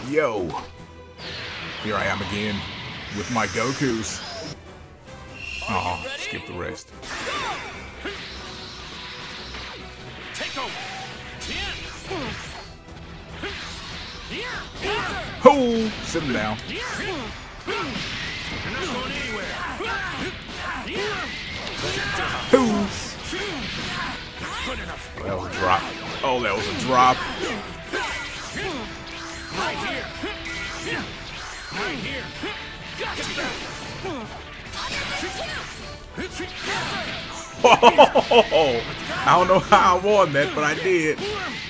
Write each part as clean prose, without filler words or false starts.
Yo. Here I am again with my Gokus. Oh, skip the rest. Oh, sit him down. Oh. That was a drop. Oh, that was a drop. Right here. Right here. Oh, I don't know how I won that, but I did.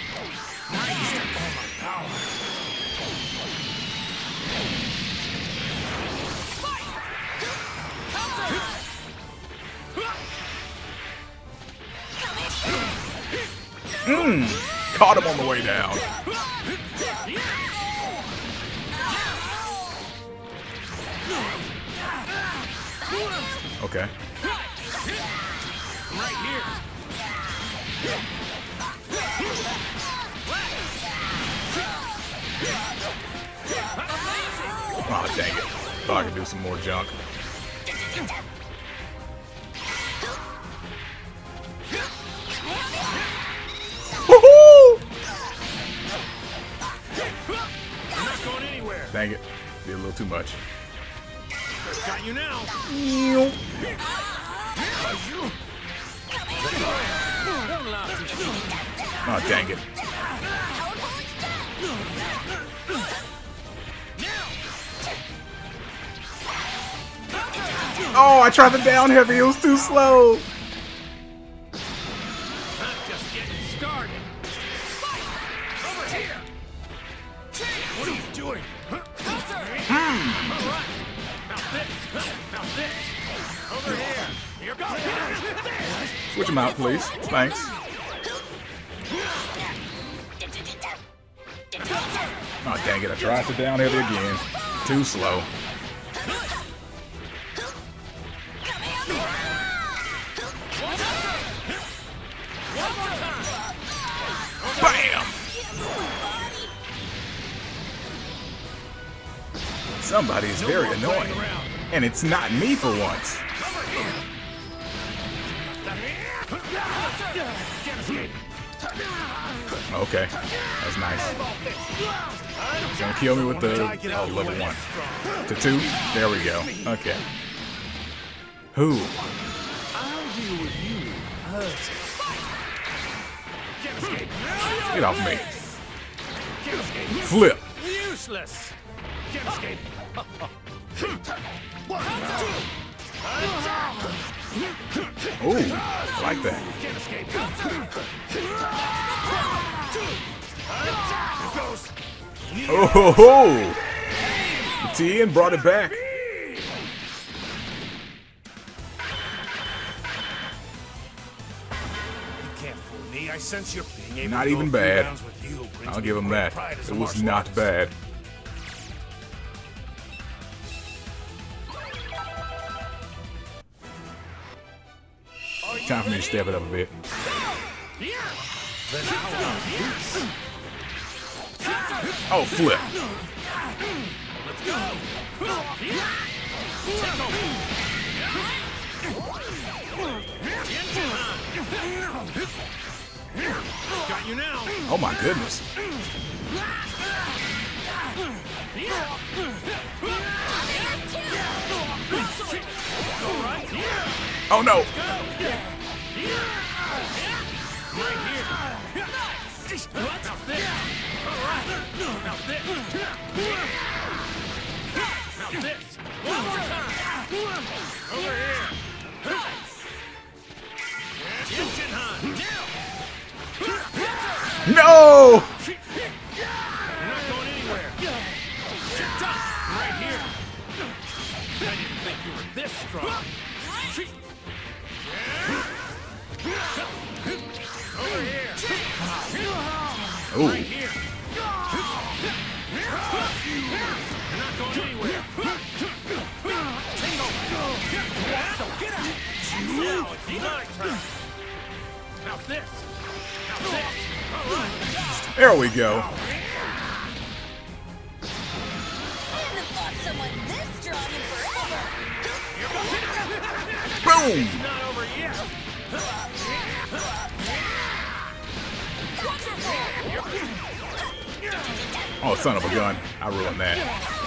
Caught him on the way down. Okay. Right here. Oh, dang it. Thought I could do some more junk. Woohoo! You're not going anywhere. Dang it. Did a little too much. Got you now. Oh, dang it. Oh, I tried the down heavy. It was too slow. I'm just getting started. Over here. What are you doing? All right. Now this. Over here. Here goes. Switch him out, please. Thanks. Oh, dang it. I tried the down heavy again. Too slow. Bam! Somebody is very annoying. And it's not me for once. Okay, that's nice. He's gonna kill me with the level 1 to 2. There we go. Okay. Who? I'll deal with you. Get off me. Flip. Useless. Can't escape. Ooh, I like that. Can't escape. Oh ho ho! Tien brought it back. I sense you're being able Not to even go a few bad. rounds with you brings I'll me give him great that. pride as a It was martial not artist. bad. Time for me to step it up a bit. Oh, flip. Let's go. Got you now. Oh my goodness. Oh no. No! This strong. Over here. Ooh. Right here. You're not going anywhere. Get out. Now it's my turn. Now this. Now this. All right. There we go. Boom! It's not over yet. Oh, son of a gun. I ruined that.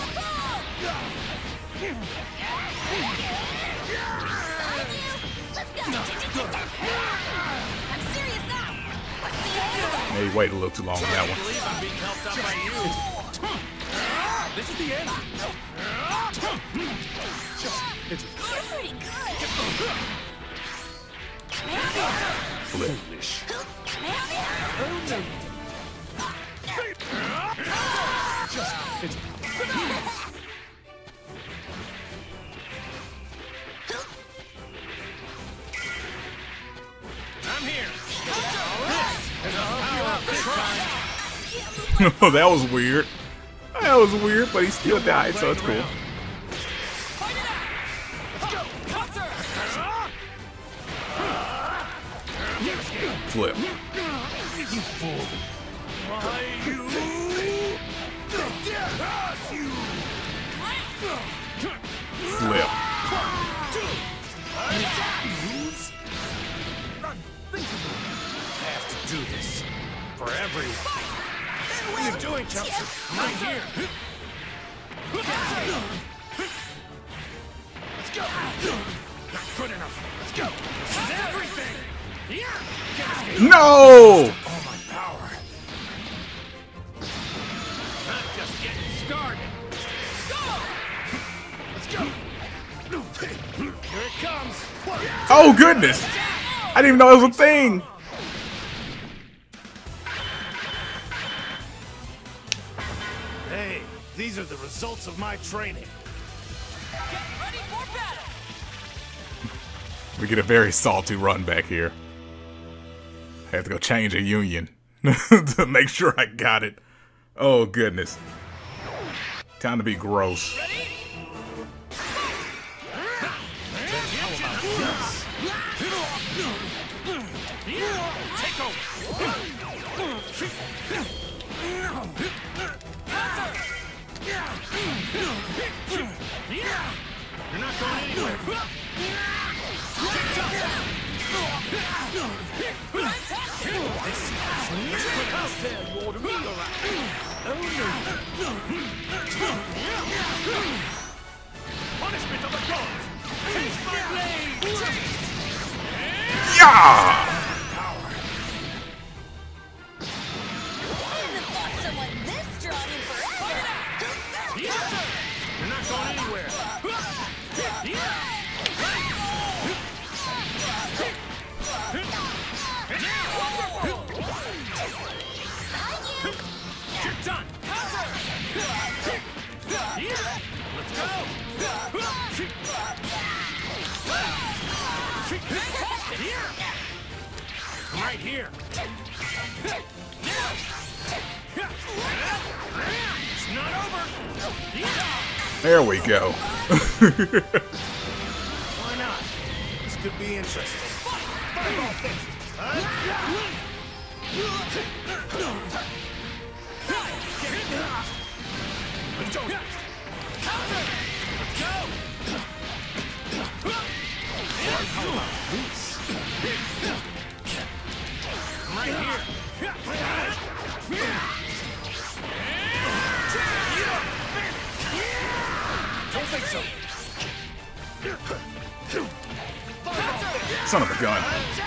Maybe wait a little too long on that I believe I'm being helped out by you. This is the end. Pretty good. Flip. I'm here. Oh, that was weird. That was weird, but he still died, so it's cool. Flip. Flip. I have to do this for everyone. What are you doing, Chelsea? I'm right here. Let's go. Not good enough. Let's go. This is everything. No! All my power. Not just getting started. Go. Let's go. Here it comes. Oh, goodness! I didn't even know it was a thing! Hey, these are the results of my training. Get ready for battle. We get a very salty run back here. I have to go change a union to make sure I got it. Oh, goodness. Time to be gross. Take over. You're not going anywhere. Punishment of the gods. Taste my blade. Yeah! I haven't fought someone this strong in forever. You're not going anywhere. You're done. Let's go. I'm right here. It's not over. There we go. Why not? This could be interesting. Fireball fist. Let's go. I'm right here. Don't think so. Son of a gun.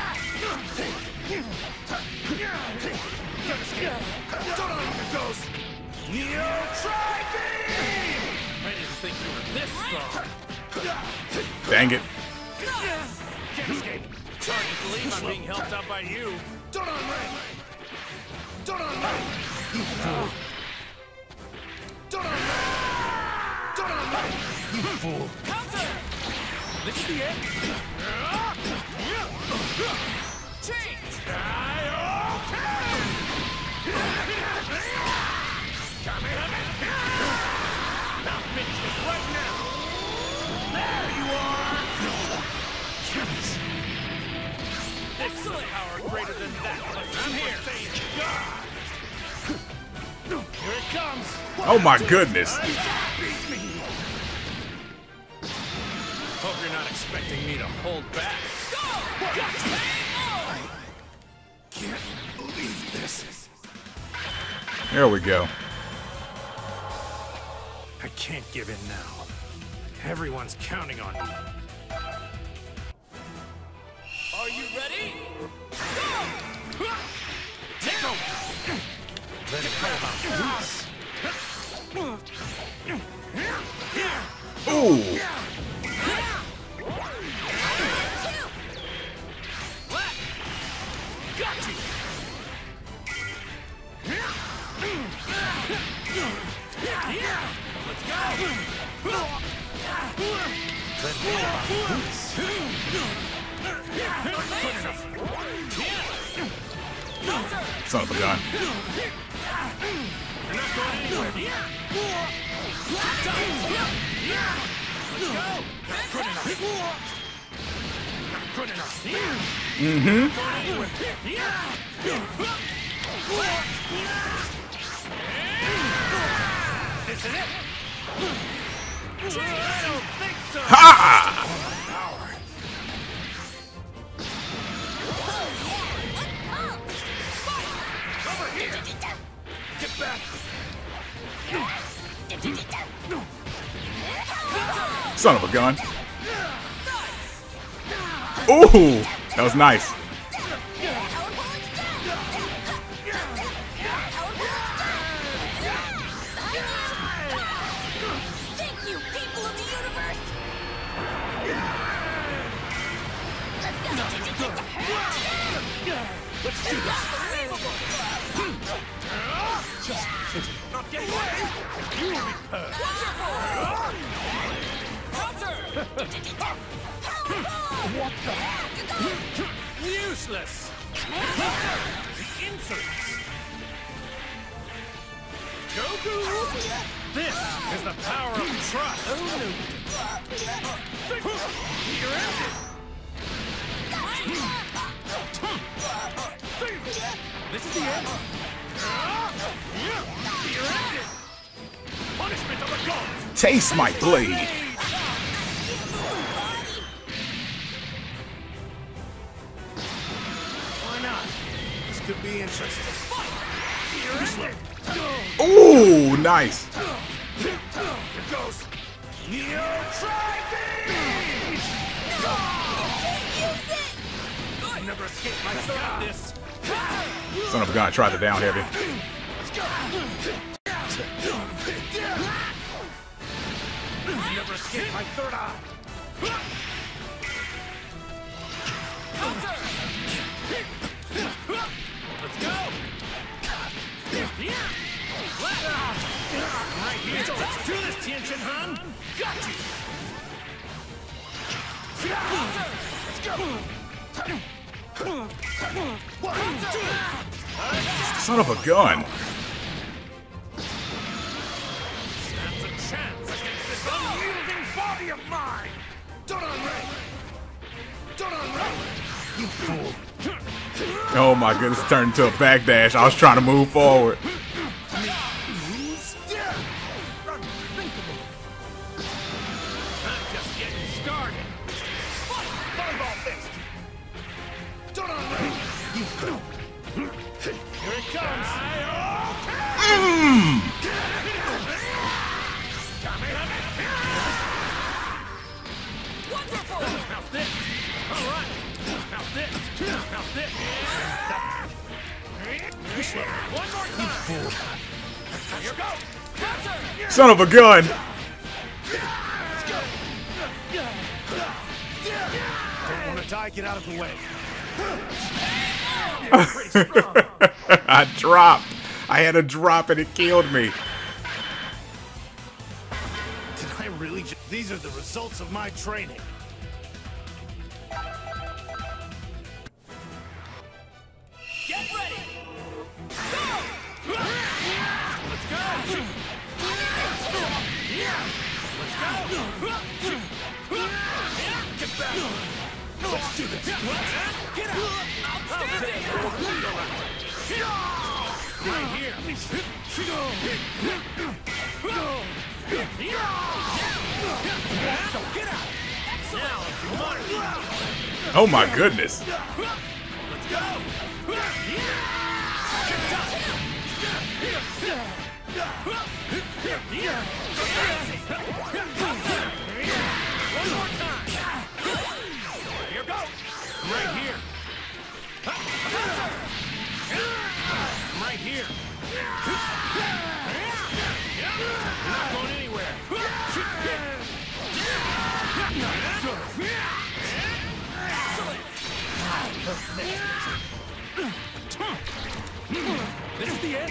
Neo Tri-Beam! I didn't think you were this strong. Dang it. Can't escape. It's hard to believe I'm being helped out by you. Don't on Ray! Don't on Ray! Don't on Ray! Don't on Ray! You fool! Counter! This is the end. Change! Now finish this right now! There you are! Excellent power greater than that. I'm here. Here it comes. Oh my goodness. Hope you're not expecting me to hold back. Can't believe this. There we go. I can't give in now. Everyone's counting on me. Are you ready? Go! Take over! Let it go about this. Ooh! Got you! Let's go! Son of a gun. You're not going anywhere. Let's go! Not good enough. Not good enough. Isn't it? I don't think so. Ha! Over here. Get back. Son of a gun. Ooh! That was nice. Thank you, people of the universe! Let's go! Not getting away. You will be hurt. What the? Useless. The insolence. Goku. This is the power of trust. You're ended. This is the end. You're ended. Punishment of the gods. Taste my blade. Why not? This could be interesting. You're ended. Ooh, nice. Here goes. Neo Tri-Beam! I never escape my thought. This. Son of a gun, tried to down heavy. Never escape my third eye. Let's go. Right here. Let's do this, Tien-Shin Han. Got you. Son of a gun. That's a chance against this unyielding body of mine. Doran-Ray. Doran-Ray. You fool. Oh my goodness, it turned into a backdash. I was trying to move forward. I'm just getting started. Fireball fist. Doran-Ray. You fool. Here it comes. Wonderful! How's this? All right. How's this? How's this? One more time. Here you go. Son of a gun. Don't want to die. Get out of the way. I dropped. I had a drop and it killed me. Did I really just... These are the results of my training. Get ready! Go! Let's go! Let's go! Get back! Let's do this! Get out! I'll take it! Right here! Get out! Oh my goodness. Let's go. One more time. Here goes. Right here. I'm right here. You're not going anywhere. This is the end.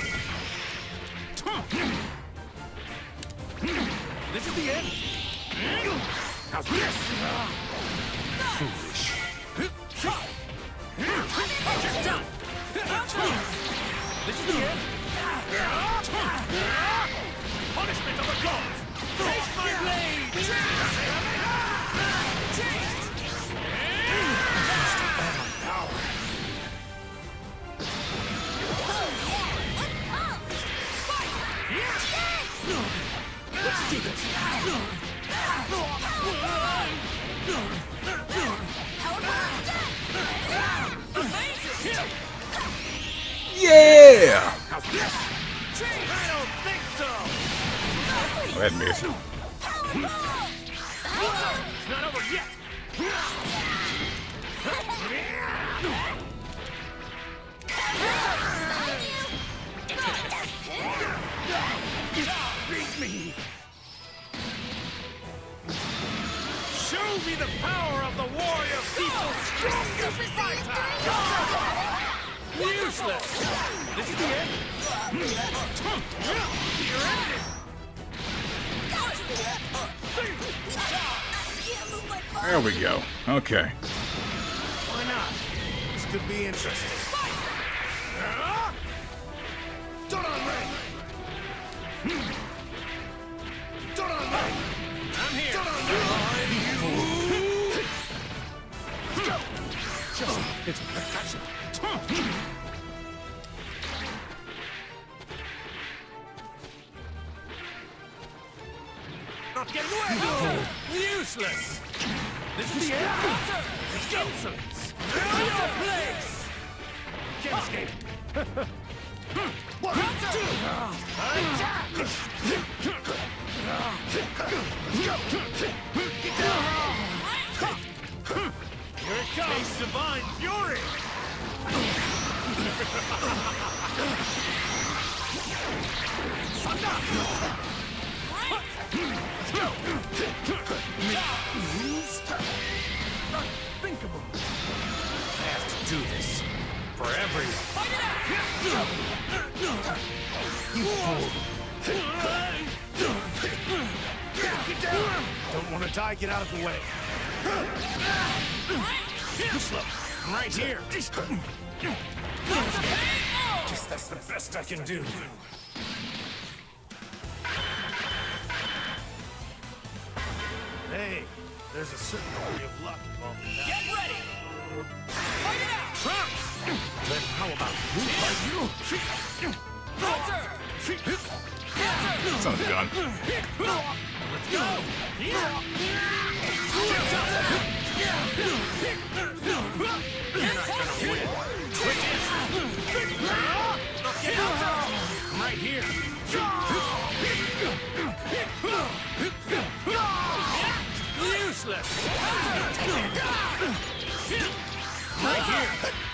This is the end. How's this? Foolish. Just done. This is the end. Punishment of the gods. Taste my blade. Let's do this. Yeah! How's this? I don't think so. Oh, that missed. It's not over yet. Beat me. Show me the power of the warrior people. Strongest fighter. Useless. This is the end. You're ended. There we go. Okay. Why not? This could be interesting. Don't on ring. Don't on ring. I'm here. Don't on ring. It's percussion. Not getting away. Useless. This is the end. It's insolence. Your place. Can't escape. One, two. Get down. Here it comes. Taste divine fury. Let's go. Unthinkable. I have to do this for everyone. You fool. Get down. Don't want to die. Get out of the way. Too slow. I'm right here. Guess that's the best I can do. Hey, there's a certain degree of luck involved in that. Get ready! Fight it out! Trunks! Then how about you? Son of a gun. Let's go! You're not gonna win. Switches! I'm right here. Useless! Right here!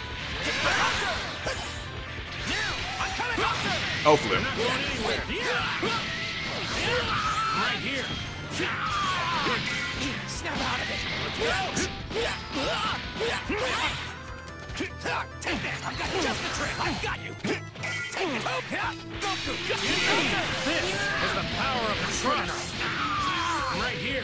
I'm coming up! Oh, flip. Not going anywhere! Right here! Snap out of it! Let's go! Take that! I've got just the trick! I've got you! Take it! Goku! This is the power of trust! Right here!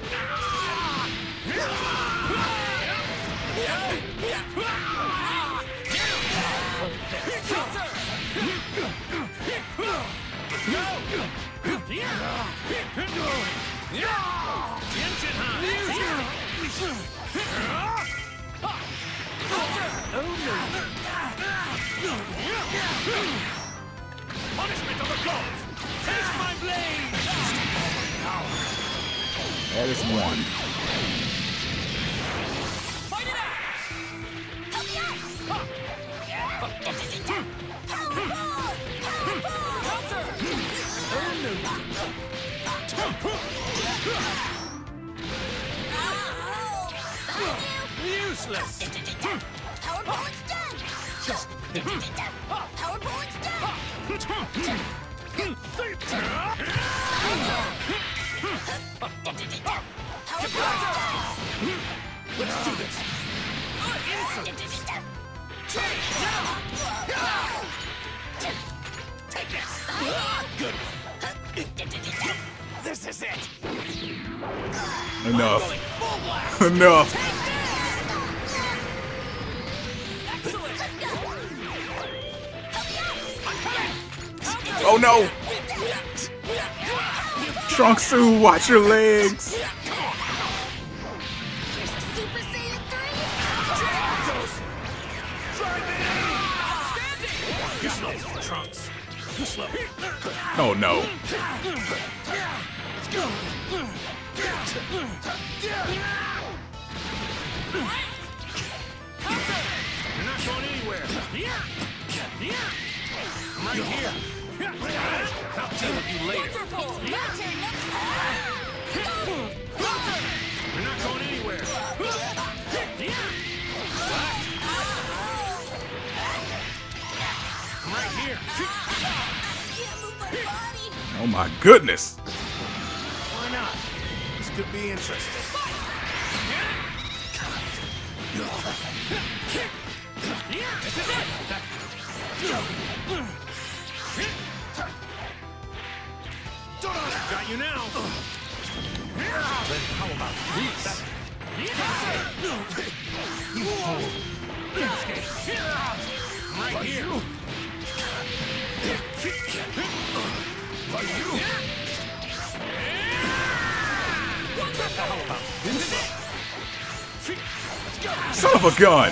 Let's go! Punishment of the gods! Taste my blade! That is one. Useless. Power bullet's done. Just Power bullet's done. Power bullet's done. let's do this. Take this. Good one. This is it. Enough. Going full blast. Enough. Excellent. Oh no! Trunks, watch your legs. Super Saiyan 3. You slow, Trunks. You slow. Oh no. Let's go. You're not going anywhere. I'm right here. I'll deal with you later. Your turn next. You're not going anywhere. I'm right here. Can't move my body. Oh my goodness. Why not? This could be interesting. This is it. Got you now. Then how about this? You fool. Right here. How about this? Let's go. Son of a gun.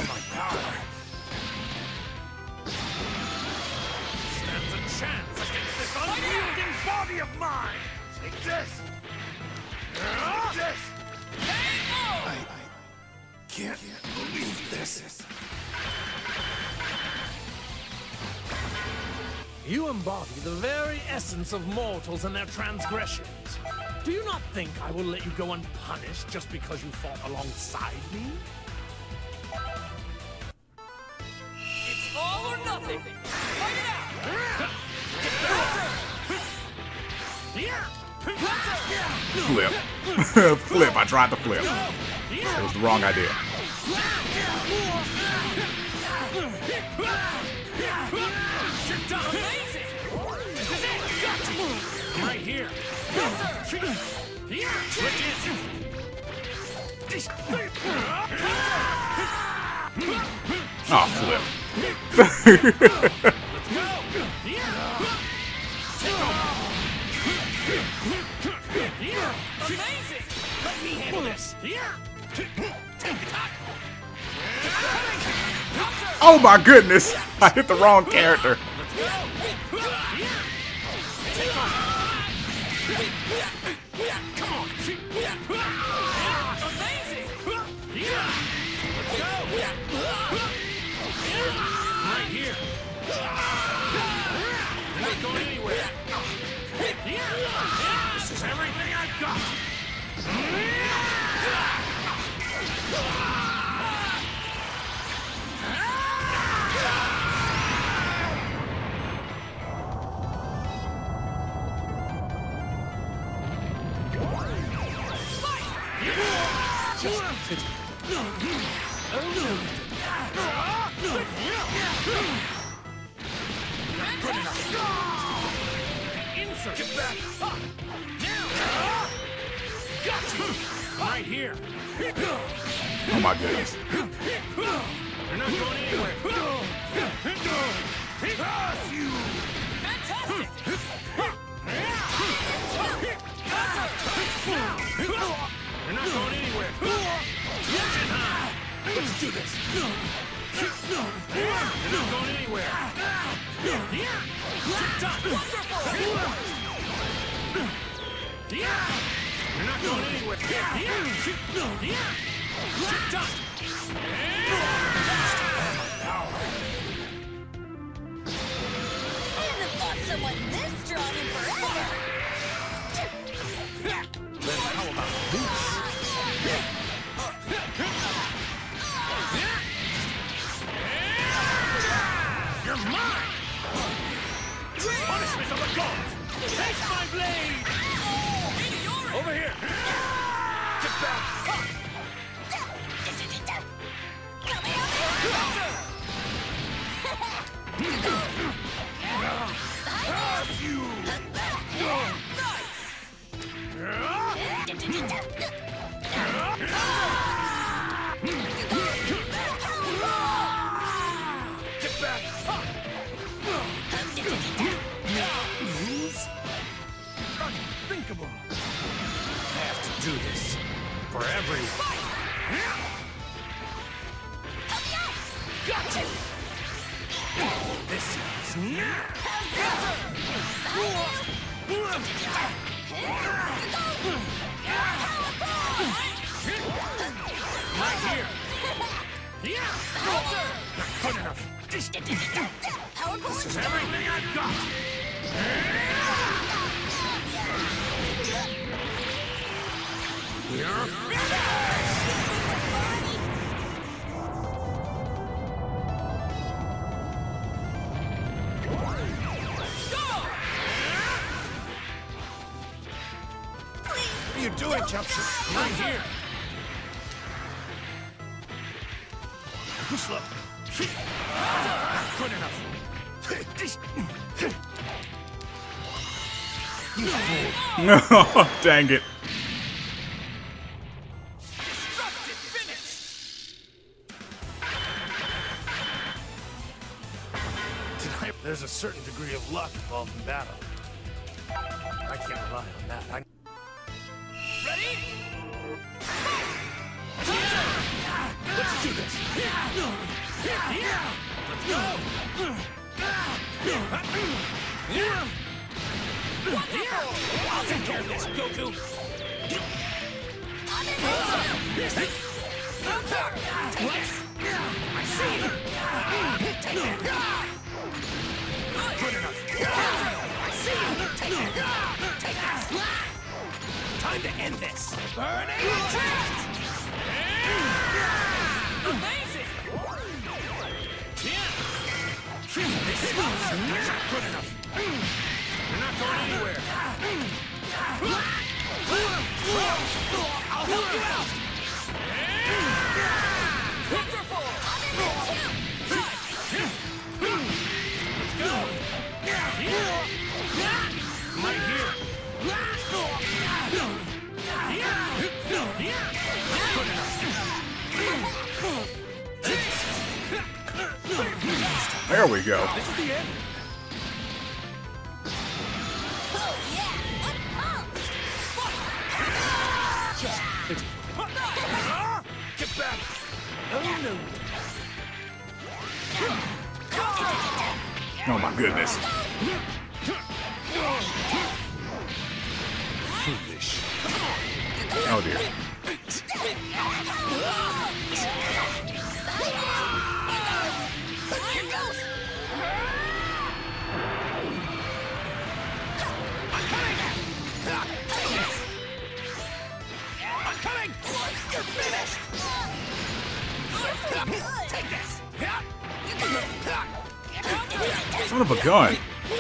Stands a chance against this unyielding body of mine. Take this. Take this. I can't believe this. You embody the very essence of mortals and their transgressions. Do you not think I will let you go unpunished just because you fought alongside me? It's all or nothing. Fight it out. Flip. Flip. I tried to flip. It was the wrong idea. Amazing! This is it! Got you! I'm right here. Switch in. Oh, flip. Let's go! Amazing! Let me handle this. Oh my goodness. I hit the wrong character. Let's go! Take on. Come on! Amazing! Let's go! Right here. You're not going anywhere. This is everything I've got. Insert. Get back. Now. Got you. Right here. Oh my goodness. You're not going anywhere. Pass you. Fantastic. You're not going anywhere. Engine high. Let's do this. You're not going anywhere. You're done. Wonderful. You're not going anywhere. You're done. I haven't fought someone this strong in forever. Then how about this? blade! Over here! Get back! Get back! Moves? Unthinkable! I have to do this for everyone. Gotcha! This is now! Right here! Yeah! Not good enough! This is everything I've got! You're What are you doing, Jumpsuit? Right here! Slow. Not good enough. No, dang it. Destructive finish. There's a certain degree of luck involved in battle. I can't rely on that. Ready? Let's do this. Let's go. I'll take care of this, Goku. What? I see it. Good enough. I see it. Take that. Time to end this. Burning attack. Amazing! Yeah! This is not good enough. You're not going anywhere. I'll help you out! Wonderful! Let's go! Right here! Good enough! There we go. This is the end. Oh yeah, I'm pumped. Get back! Oh no! Oh my goodness. Foolish. Oh dear. Here goes. I'm coming! I'm coming! You're finished! Take this! Son of a gun.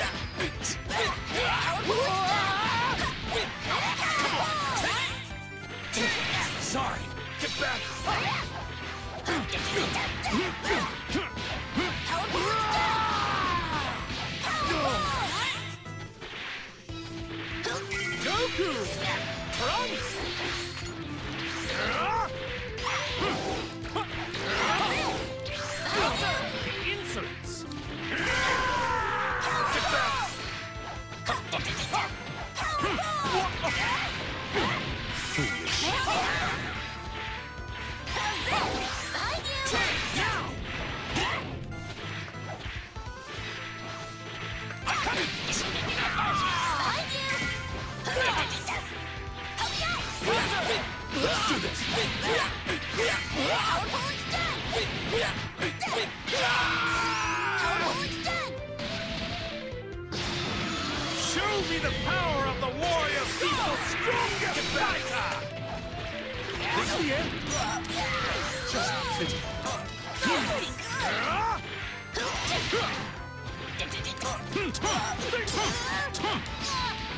Sorry! Get back! Goku! Trunks! Insolence! Get back! Foolish! Now! I'm coming! Let's do this! Show me the power of the warrior people strongest fighter! This is the end? Just fidget.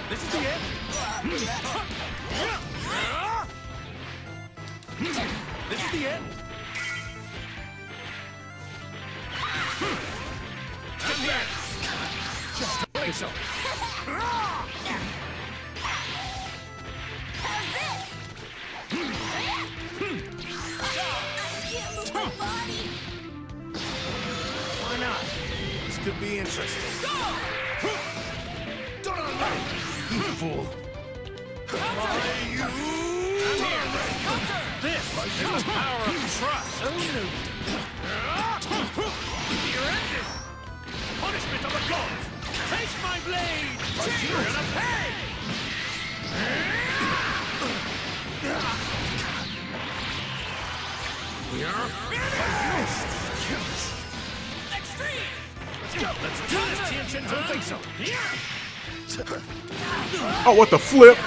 This is the end. This is the end. I'm here. Just like so. How's this? I can't move my body. Why not? This could be interesting. Don't on me, you fool. I'm here. This is the power of trust. You're ended. Punishment of the gods. Taste my blade. You're gonna pay. We are finished. Extreme! Let's go. Let's do this, Tianchen. Don't think so. Oh, what the flip?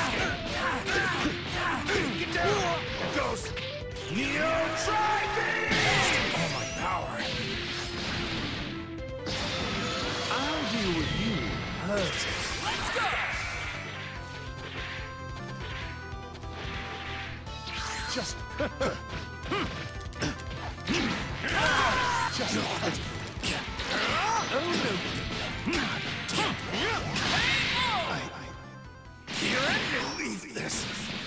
Get down. It goes. Neo Tri-Beam! All my power. I'll deal with you. Let's go! Just. You're ended. Leave this.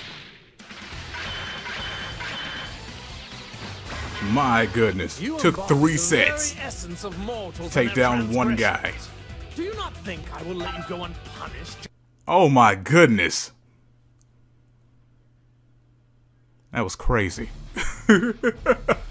My goodness. You Took embody 3 the sets. very essence of mortals Take and their down one guy. transgressions. Do you not think I will let you go unpunished? Oh my goodness. That was crazy.